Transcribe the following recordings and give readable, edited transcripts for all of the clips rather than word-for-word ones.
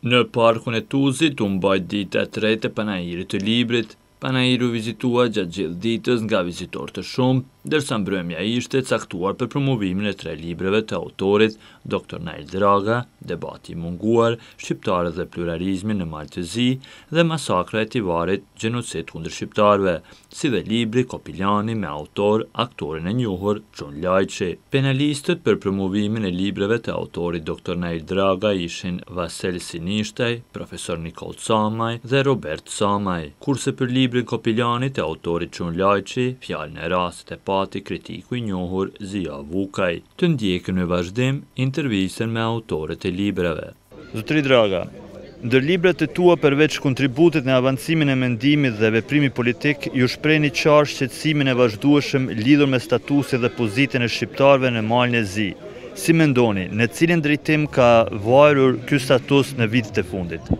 Në parkun e Tuzit u mbajt dita e tretë e panajirit të librit. Panajiri u vizitua gjatë gjithë ditës nga vizitorë të shumtë, ndërsa mbrëmja ishte caktuar për promovimin e 3 librave të autorit Dr. Nail Draga, Debati i munguar, Shqiptarët dhe pluralizmi në Maltezi dhe Masakra e Tivarit, Gjenocid kundër shqiptarëve, si dhe libri Kopilani me autor aktorin e njohur Çun Lajçi. Penalistët për promovimin e librave të autorit Dr. Nail Draga ishin Vasel Sinishtaj, profesor Nikol Camaj dhe Robert Camaj, kurse për librin Kopilani të autorit Çun Lajçi, fjalën e rastit e pati kritiku i njohur Zia Vukaj. Të ndjekën në vazhdim intervistën me autorët e librave. Zotri Draga, ndër librat e tua përveç kontributit në avancimin e mendimit dhe veprimit politik, ju shprehni qartë shqetësimin e vazhdueshëm lidhur me statusin dhe pozitën e shqiptarëve në Malin e Zi. Si mendoni, në cilin drejtim ka vajrur ky status në vitet e fundit?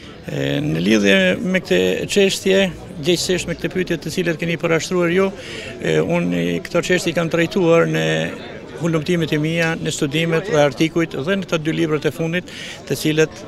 Në lidhje me këtë çështje, gjithsesi me këtë pyetje të cilat keni parashtruar ju, unë këto çështje kam trajtuar në hulumtimet e mia, në studimet dhe artikujt dhe në të 2 librat e fundit, të cilat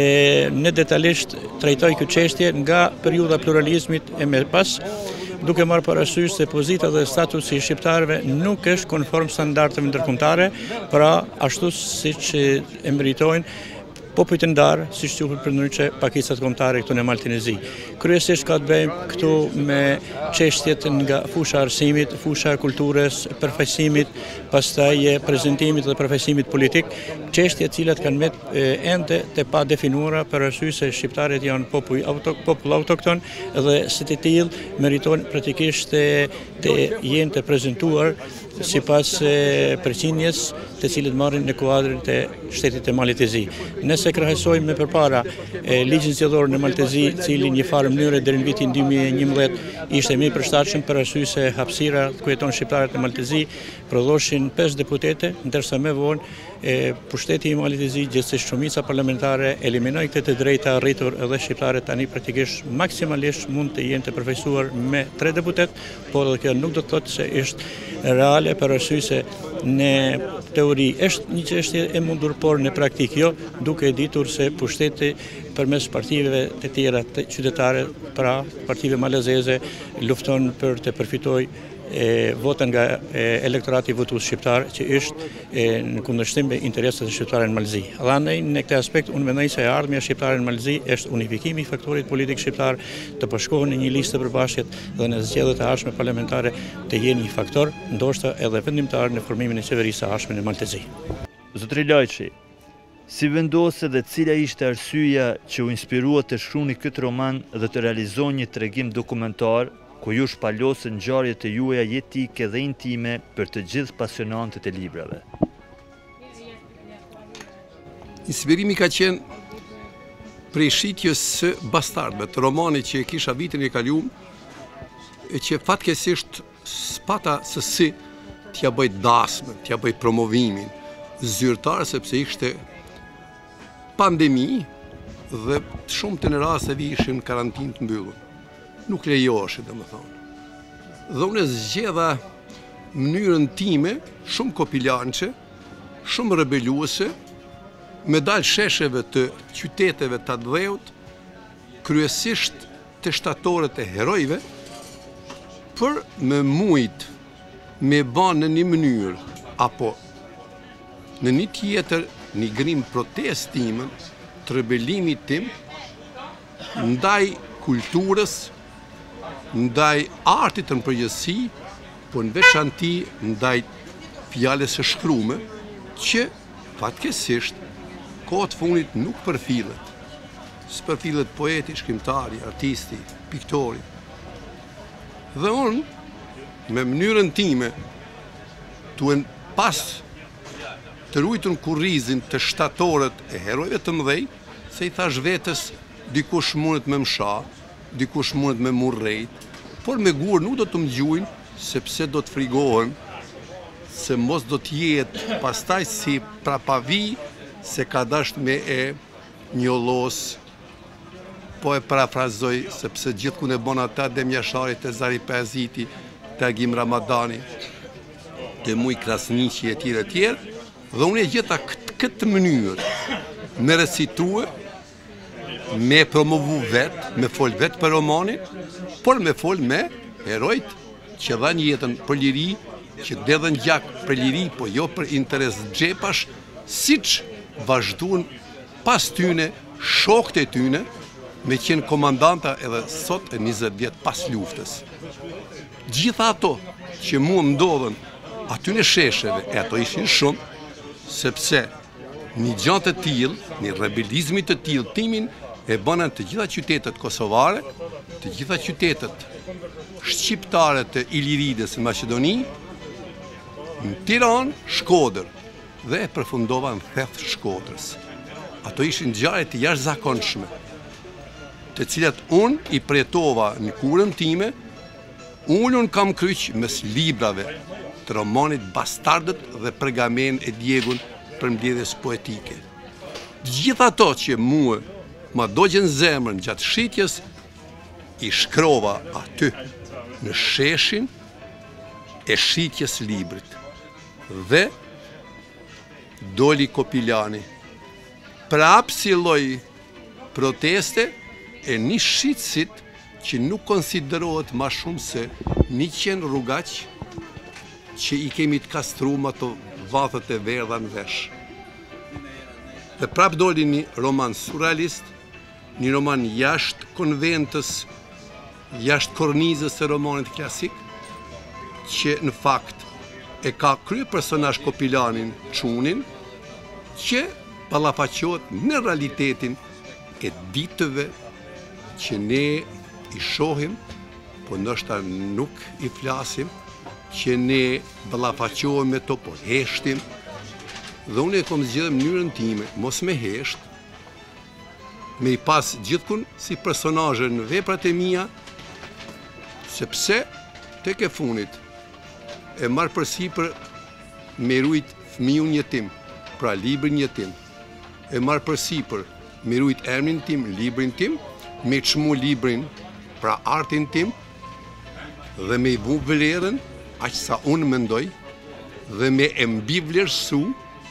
në detajisht trajtoj këtë çështje nga periudha pluralizmit e më pas, duke marrë parasysh se pozita dhe statusi i shqiptarëve nuk është konform standardeve ndërkombëtare, pra ashtu siç e meritojnë popujt e ndarë, siç quhet përndryshe pakicat kombëtare këtu në Maltin e Zi. Kryesisht ka të bëjë këtu me çështjet nga fusha e arsimit, fusha e kulturës, përfaqësimit, pastaj prezantimit dhe përfaqësimit politik, çështje të cilat kanë ende të pa definuara për arsye se shqiptarët janë popull autokton dhe si të tillë meritojnë praktikisht të jenë të prezantuar sipas përqindjes të cilët marrin në kuadrin të shtetit të Malit të Zi. Nëse krahasojmë me përpara ligjin zgjedhor në Malin e Zi, i cili në një farë mënyrë deri në vitin 2011 ishte më i përshtatshëm për arsye se hapësira ku jeton shqiptarët në Malin e Zi prodhoshin 5 deputete, ndërsa më vonë pushteti i Malit të Zi, gjithsesi shumica parlamentare eliminoi këtë të drejta arritur edhe shqiptarët tani praktikisht maksimalisht mund të jenë të përfaqësuar me 3 deputet, por edhe kjo nuk do të thotë se është reale për arsye se në teori është një çështje e mundur, por në praktik jo, duke ditur se pushteti përmes partive të tjera të qytetare, pra partive malazeze, lufton për të përfitojë votën nga elektorati votues shqiptar, që është në kundërshtim me interesat e shqiptarëve në Malzi. Dhe në këtë aspekt unë mendoj se ardhmja shqiptare në Malzi është unifikimi i faktorit politik shqiptar, të bashkohen në një listë të përbashkët dhe në zgjedhjet e ardhshme parlamentare të jenë një faktor, ndoshta edhe vendimtar në formimin e qeverisë së ardhshme në Maltezi. Zotri Lajçi, si vendose dhe cila ishte arsyeja që u inspirua të shkruani këtë roman dhe të realizoni një tregim dokumentar ku ju shpalosën ngjarjet e juaja jetike dhe intime për të gjithë pasionantët e librave? Inspirimi ka qenë prej shitjes së Bastardëve, të romanit që e kisha vitin e kaluar, e që fatkeqësisht spata se si t'ja bëj dasmën, t'ja bëj promovimin zyrtar, sepse ishte pandemi dhe shumë të në rasteve ishim në karantinë të mbyllur. Nuk lejoheshin, domethënë. Dhe unë zgjedha mënyrën time shumë kopilançe, shumë rebeluese, me dalë shesheve të qyteteve të dheut, kryesisht të shtatorët e herojve, për me mujt me banë në një mënyrë, apo në një tjetër një grim protestimin të rebelimit tim, ndaj kulturës, ndaj artit në përgjithësi, po në veçanti ndaj fjalës së shkruar, që fatkeqësisht kohët fundit nuk përfillet. S'përfillet poeti, shkrimtari, artisti, piktori. Dhe unë, me mënyrën time, duhen pas të ruajtur kurrizin të shtatorët e herojve të mëdhej, se i thash vetes, dikush mundet me msha, dikush mundet me murrejt, por me gur nuk do të më gjujnë, sepse do të frigohen, se mos do të jetë pastaj si prapavi se ka dasht me e njollos, po e parafrazoj, sepse gjithë ku ne bon ata Dem Jashari, të Zari Paziti, të Agim Ramadani, të Muj Krasniqi e tjerë, dhe unë e gjeta këtë mënyrë me recitue me promovu vetë, me fol vetë për romanin, por me fol me herojt që dhanë jetën për liri, që dedhen gjak për liri, po jo për interes xhepash, siç vazhduan pas tyne, shokët e tyne, me qenë komandanta edhe sot e 20 vjet pas luftës. Gjitha ato që mua më ndodhen aty në shesheve, e ato ishin shumë, sepse një gjatë të tillë, një rebelizmi të tillë timin e bënën të gjitha qytetet kosovare, të gjitha qytetet shqiptare të Iliridës në Maqedoni, në Tiranë, Shkodër dhe e përfundova në theth Shkodrës. Ato ishin ngjarje të jashtëzakonshme, të cilat unë i pretova në kurën time, unë kam kryq mes librave të romanit Bastardët dhe Pergamen e Djegun për mbledhjes poetike. Gjitha ato që mua ma dogjen zemrën gjatë shitjes, i shkrova aty në sheshin e shitjes librit. Dhe doli Kopilani. Prap si lloj proteste e një shitësit që nuk konsiderohet ma shumë se 100 rrugaq që i kemi të kastruar ato vathët e verdha në vesh. Dhe prap doli një roman surrealist, një roman jashtë konventës, jashtë kornizës së romanit klasik, që në fakt e ka krye personazh Kopilanin Çunin, që ballafaqohet në realitetin e ditëve që ne i shohim, po ndoshta nuk i flasim, që ne ballafaqohemi me to, po heshtim, dhe unë e kom zgjedhur mënyrën time, mos me hesht, me i pas gjithkun si personazhe në veprat e mia, sepse tek e funit e marr përsipër me rujt fëmijën jetim, pra librin jetim, e marr përsipër me rujt emrin tim, librin tim, me çmu librin, pra artin tim, dhe me i vu vlerën aq sa unë mendoj, dhe me e mbi vlerësu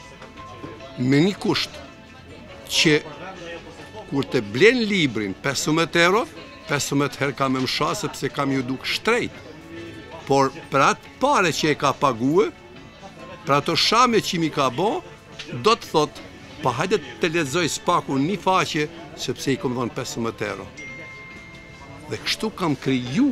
me një kusht që kur të blen librin 15 euro, 15 herë kam e msha sepse kam ju duk shtrejt, por për atë pare që e ka pague, për ato shame që mi ka bo, do të thot, pa hajde të lexoj spaku një faqe sepse i kom dhënë 15 euro. Dhe kështu kam kriju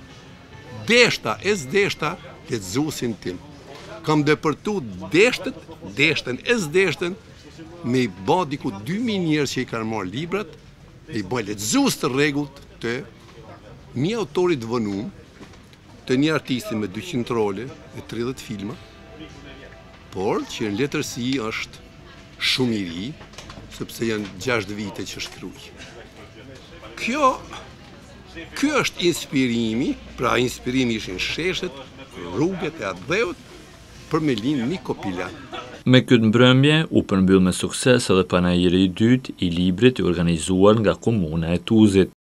deshta e s'deshta lexuesin tim. Kam depërtu deshtën e s'deshtën me i bë diku 2000 njerëz që i kanë marrë librat, me i bë lexues të rregullt të një autori të vënum, të një artisti me 200 role e 30 filma, por që në letërsi është shumë i ri, sepse janë 6 vite që shkruaj. Ky është inspirimi, pra inspirimi ishin sheshet, rrugët e Adheut për me lind një Kopilan. Me këtë mbrëmje u përmbyll me sukses edhe panajiri i dytë i librit i organizuar nga komuna e Tuzit.